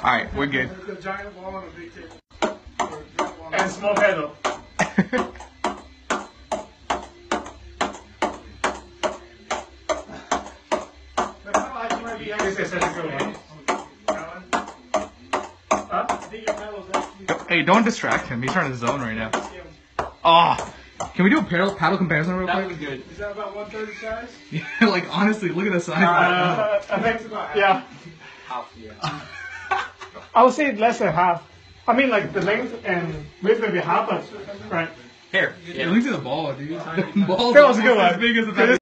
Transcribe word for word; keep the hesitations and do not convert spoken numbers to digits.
Alright, we're good. The giant ball on a big table. And small pedal. This is such a good one. Huh? Hey, don't distract him. He's trying to zone right now. Oh, can we do a paddle, paddle comparison real That quick? was good. Is that about one third size? Yeah, like honestly, look at the size. Uh, I think, yeah. Half, yeah. I would say less than half. I mean, like the length and width maybe half, but right. Here, yeah. Look at the ball, dude. The ball That was a good as one. big as the